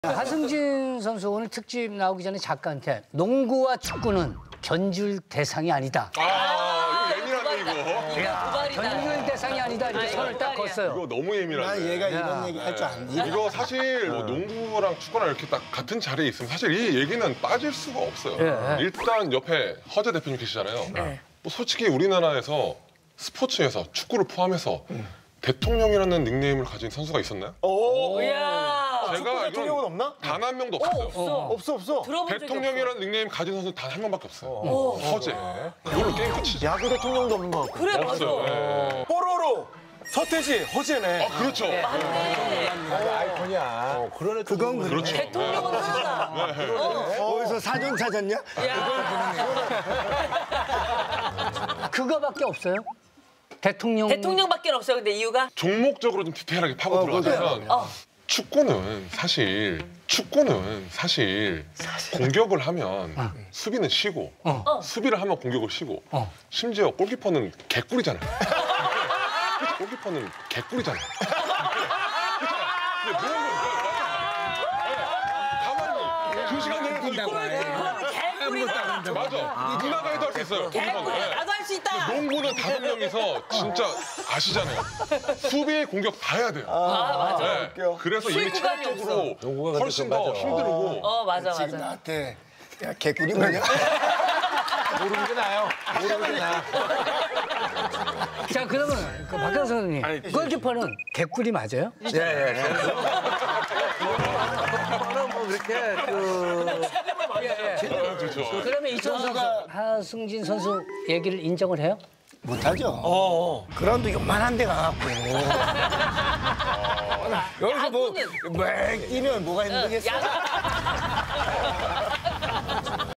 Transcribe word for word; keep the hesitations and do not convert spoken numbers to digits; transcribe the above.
하승진 선수 오늘 특집 나오기 전에 작가한테 농구와 축구는 견줄 대상이 아니다. 아, 이거 예민하네, 이거. 야, 견줄 대상이 아니다. 이렇게 손을 딱 껐어요. 이거 너무 예민하네. 난 얘가 이런 얘기 할 줄 안돼. 이거 사실 뭐 농구랑 축구랑 이렇게 딱 같은 자리에 있으면 사실 이 얘기는 빠질 수가 없어요. 예. 일단 옆에 허재 대표님 계시잖아요. 뭐 솔직히 우리나라에서 스포츠에서 축구를 포함해서 대통령이라는 닉네임을 가진 선수가 있었나요? 야 제가 대통령은 없나? 단 한 명도 없었어요. 없어. 없어 없어. 들어본 적이 대통령이라는 닉네임 가진 선수 단 한 명밖에 없어요. 허재. 이걸로 게임 끝이죠. 야구 대통령도 없는 거 같고. 그래 맞아. 없어요. 예. 뽀로로, 서태지, 허재네. 아, 그렇죠. 아이콘이야. 어, 그런 애 그건 그래. 그렇죠. 대통령은 하나. 네. 어디서 사전 찾았냐? 그거밖에 없어요? 대통령. 대통령밖에 없어요. 근데 이유가 종목적으로 좀 디테일하게 파고 들어가자면 어. 축구는 사실 축구는 사실 공격을 하면 수비는 쉬고 어. 수비를 하면 공격을 쉬고 어. 심지어 골키퍼는 개꿀이잖아요. 그치? 골키퍼는 개꿀이잖아요. 그렇죠? 근데 모르는 거야. 가만히 두 시간 내로 던진다고. 개꿀이다. 맞아. 누나가 해도 할 수 있어요. 개꿀이다. 골키퍼는. 나도 할 수 있다. 농구는 다섯 명이서 진짜 아시잖아요. 수비, 공격 다 해야 돼요. 아 맞아. 네. 그래서 이미 수비 구간이 체력적으로 훨씬 더 힘들고 어 맞아 지금 맞아. 나한테 야 개꿀이 뭐냐? 모르는 게 나아요. 모르는 게 나아. 자, 그러면 그 박현 선생님, 골키퍼는 개꿀이 맞아요? 예, 예. 골키퍼는 뭐 그렇게 그 그렇죠. 그러면 이천 선수, 하승진 선수 얘기를 인정을 해요? 못하죠. 어. 그라운드 요만한 데 가갖고. 여기서 뭐, 맹 뛰면 뭐가 힘들겠어? 야구